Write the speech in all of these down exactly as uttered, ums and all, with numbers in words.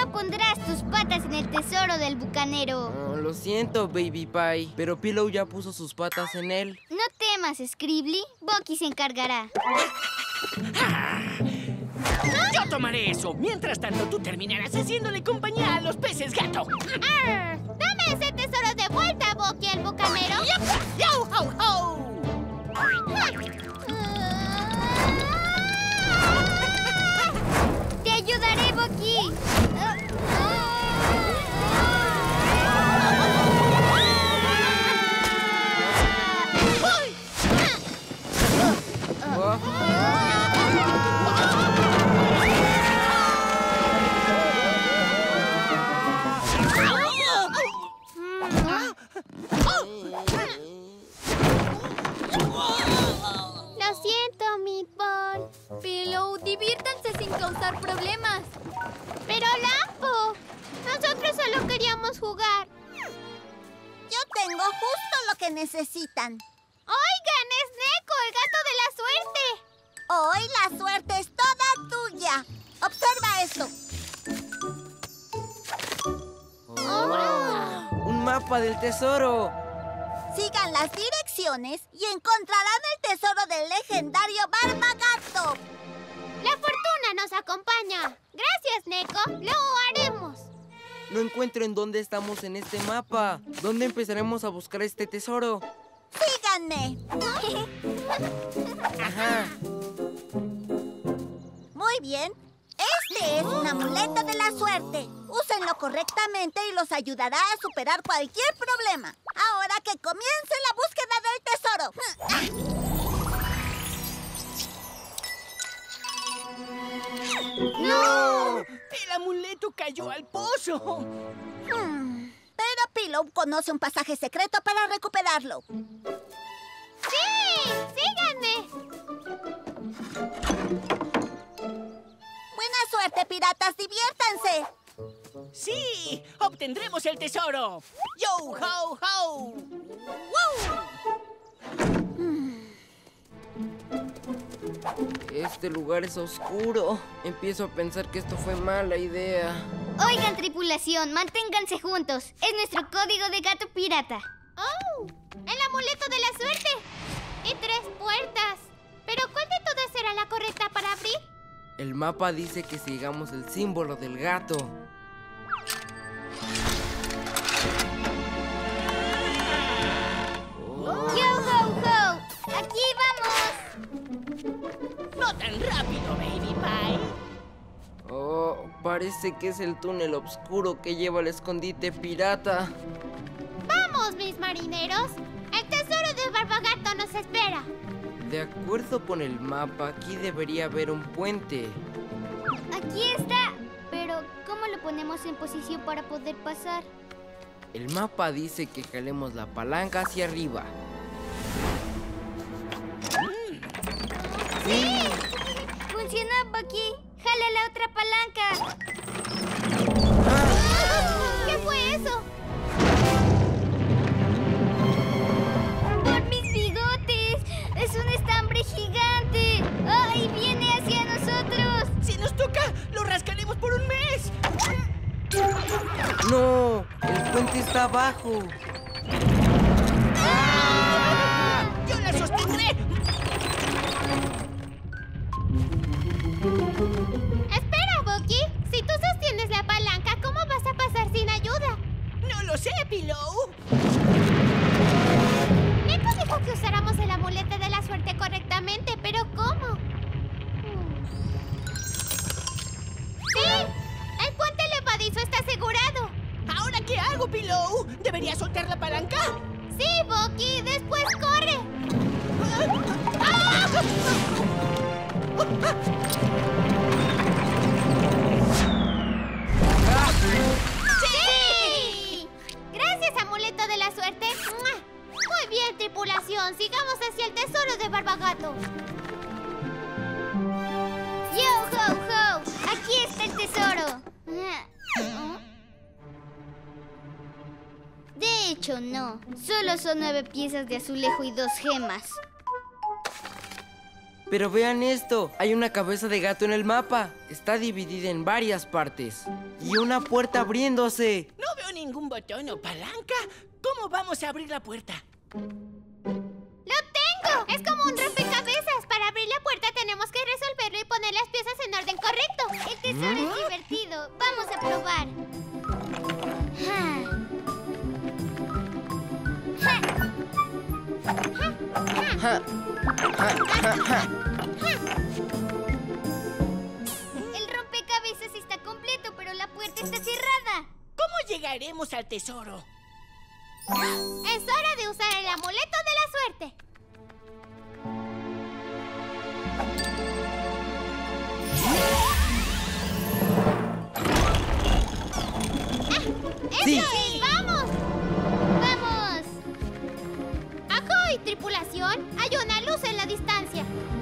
no pondrás tus patas en el tesoro del bucanero. Oh, lo siento, Baby Pie, pero Pillow ya puso sus patas en él. No temas, Scribbly. Bucky se encargará. ¡Ah! ¡Yo tomaré eso! Mientras tanto, tú terminarás haciéndole compañía a los peces gato. ¡Arr! ¡Dame ese tesoro de vuelta, Bucky, el bucanero! ¡Yo, ho, ho! ¡Te ayudaré, Bucky! Lo siento, Meatball. Pillow, diviértanse sin causar problemas. ¡Pero, Lampo! Nosotros solo queríamos jugar. Yo tengo justo lo que necesitan. ¡Oigan! ¡Es Neko, el gato de la suerte! Hoy la suerte es toda tuya. Observa esto. Oh, ¡un mapa del tesoro! Sigan las direcciones y encontrarán el tesoro del legendario Barbagato. ¡La fortuna nos acompaña! ¡Gracias, Neko! ¡Lo haremos! No encuentro en dónde estamos en este mapa. ¿Dónde empezaremos a buscar este tesoro? ¡Síganme! Ajá. Muy bien. Este es un amuleto de la suerte. Úsenlo correctamente y los ayudará a superar cualquier problema. Ahora que comience la búsqueda del tesoro. ¡No! ¡El amuleto cayó al pozo! Hmm. Pero Pillow conoce un pasaje secreto para recuperarlo. ¡Sí! ¡Síganme! ¡Buena suerte, piratas! ¡Diviértanse! ¡Sí! ¡Obtendremos el tesoro! ¡Yo, ho, ho! ¡Wow! Este lugar es oscuro. Empiezo a pensar que esto fue mala idea. Oigan, tripulación, manténganse juntos. Es nuestro código de gato pirata. ¡Oh! ¡El amuleto de la suerte! Y tres puertas. ¿Pero cuál de todas será la correcta para abrir? El mapa dice que sigamos el símbolo del gato. Oh. ¡Yo, ho, ho! ¡Aquí vamos! ¡No tan rápido, Baby Pie! Oh, parece que es el túnel oscuro que lleva al escondite pirata. ¡Vamos, mis marineros! ¡El tesoro del Barbagato nos espera! De acuerdo con el mapa, aquí debería haber un puente. Aquí está. Pero, ¿cómo lo ponemos en posición para poder pasar? El mapa dice que jalemos la palanca hacia arriba. ¡Sí! ¡Funcionó, Bucky! ¡Jala la otra palanca! ¿Qué fue eso? ¡Por mis bigotes! ¡Es un estambre gigante! ¡Ay, viene hacia nosotros! ¡Si nos toca, lo rascaremos por un mes! ¡No! ¡El puente está abajo! ¡Ah! ¡Yo la sostendré! ¡Espera, Bucky! Si tú sostienes la palanca, ¿cómo vas a pasar sin ayuda? ¡No lo sé, Pillow! Neko dijo que usáramos el amuleto de la suerte correctamente, pero ¿cómo? ¡Sí! ¡El puente levadizo está asegurado! ¿Ahora qué hago, Pillow? ¿Debería soltar la palanca? ¡Sí, Bucky! ¡Después corre! ¡Ah! ¡Sí! ¡Gracias, amuleto de la suerte! Muy bien, tripulación. Sigamos hacia el tesoro de Barbagato. ¡Yo, ho, ho! ¡Aquí está el tesoro! De hecho, no. Solo son nueve piezas de azulejo y dos gemas. Pero vean esto, hay una cabeza de gato en el mapa. Está dividida en varias partes. Y una puerta abriéndose. No veo ningún botón o palanca. ¿Cómo vamos a abrir la puerta? ¡Lo tengo! Es como un rompecabezas. Para abrir la puerta tenemos que resolverlo y poner las piezas en orden correcto. El tesoro es divertido. Vamos a probar. Ja, ja, ja, ja. El rompecabezas está completo, pero la puerta está cerrada. ¿Cómo llegaremos al tesoro? Es hora de usar el amuleto de la suerte. ¡Ah! Sí. ¡Eso es! ¡Vamos! ¡Vamos! ¡Ahoy, tripulación! Hay una luz en la distancia.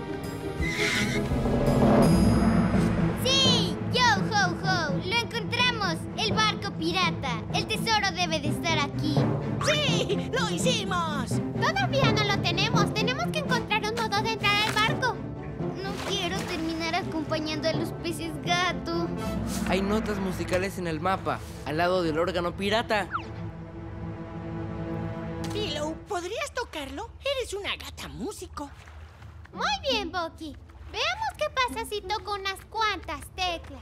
¡Sí! ¡Yo, ho, ho! ¡Lo encontramos! ¡El barco pirata! El tesoro debe de estar aquí. ¡Sí! ¡Lo hicimos! Todavía no lo tenemos. Tenemos que encontrar un modo de entrar al barco. No quiero terminar acompañando a los peces gato. Hay notas musicales en el mapa, al lado del órgano pirata. Pillow, ¿podrías tocarlo? Eres una gata músico. Muy bien, Bucky. Veamos qué pasa si toco unas cuantas teclas.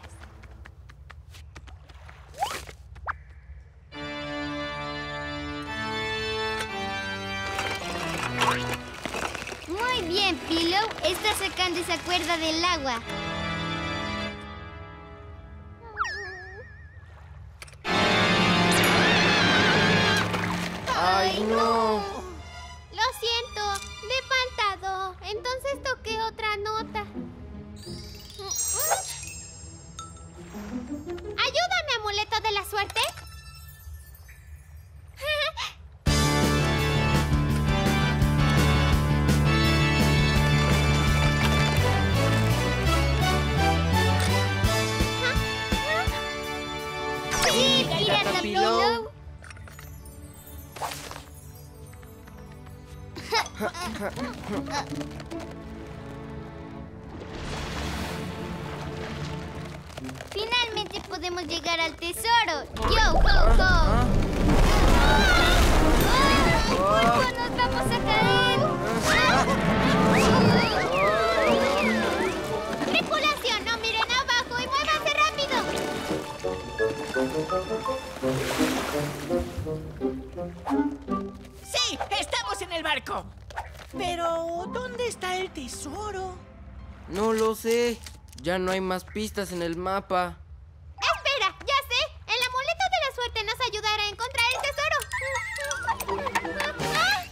Muy bien, Pillow. Está sacando esa cuerda del agua. ¡Ay, no! Lo siento, le he faltado. Entonces toqué otra nota. ¿Ayúdame, amuleto de la suerte? ¡Sí, pirata Pillow! Finalmente podemos llegar al tesoro. ¡Yo, ho, ho! ¡Oh, nos vamos a caer! Tripulación, no miren abajo y muévanse rápido. ¡Sí! ¡Estamos en el barco! Pero, ¿dónde está el tesoro? No lo sé. Ya no hay más pistas en el mapa. Espera, ya sé. El amuleto de la suerte nos ayudará a encontrar el tesoro.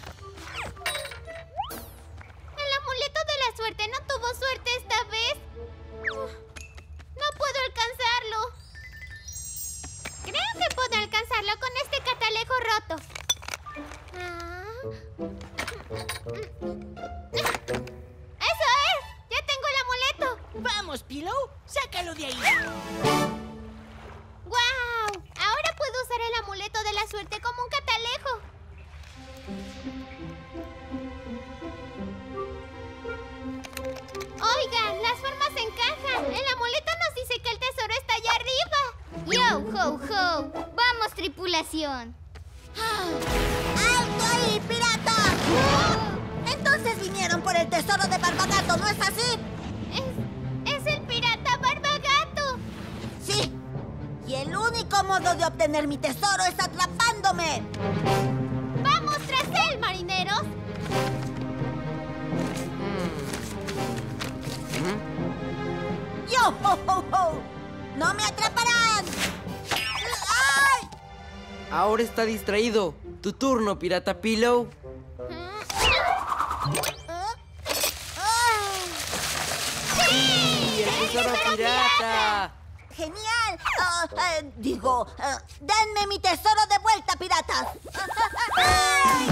El amuleto de la suerte no tuvo suerte esta vez. No puedo alcanzarlo. Creo que puedo alcanzarlo con este catalejo roto. ¡Eso es! ¡Ya tengo el amuleto! ¡Vamos, Pillow! ¡Sácalo de ahí! ¡Guau! Ahora puedo usar el amuleto de la suerte como un catalejo. Oigan, las formas encajan. El amuleto nos dice que el tesoro está allá arriba. ¡Yo, ho, ho! ¡Vamos, tripulación! ¡Alto ahí, pirata! Entonces vinieron por el tesoro de Barbagato, ¿no es así? Es, es el pirata Barbagato. Sí. Y el único modo de obtener mi tesoro es atrapándome. ¡Vamos tras él, marineros! ¡Yo, ho, ho, ho! ¡No me atraparán! ¡Ay! Ahora está distraído. Tu turno, pirata Pillow. ¡Sí! ¡El tesoro pirata! ¡Genial! Ah, eh, digo, eh, denme mi tesoro de vuelta, piratas. ¡Ay!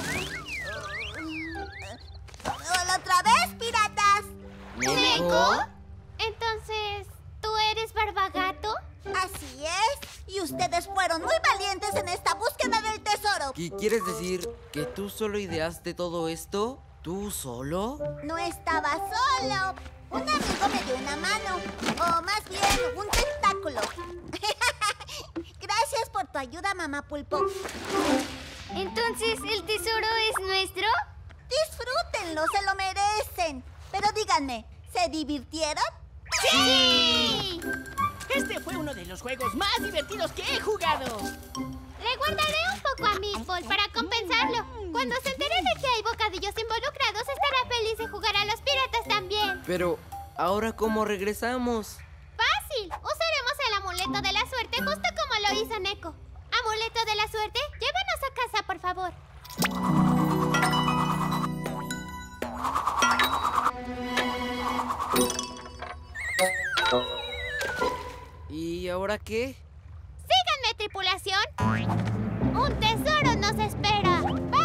¿La otra vez, piratas? ¿Neko? Entonces, ¿tú eres Barbagato? Así es. Y ustedes fueron muy valientes en esta búsqueda del tesoro. ¿Qué quieres decir? ¿Que tú solo ideaste todo esto? ¿Tú solo? No estaba solo. Un amigo me dio una mano. O más bien, un tentáculo. Gracias por tu ayuda, mamá Pulpo. Entonces, ¿el tesoro es nuestro? Disfrútenlo, se lo merecen. Pero díganme, ¿se divirtieron? ¡Sí! Este fue uno de los juegos más divertidos que he jugado. Le guardaré un poco a Meatball para compensarlo. Cuando se entere de que hay bocadillos involucrados, estará feliz de jugar a los piratas también. Pero, ¿ahora cómo regresamos? ¡Fácil! Usaremos el amuleto de la suerte justo como lo hizo Neko. Amuleto de la suerte, llévanos a casa, por favor. ¿Y ahora qué? ¡Síganme, tripulación! ¡Un tesoro nos espera! ¡Vamos!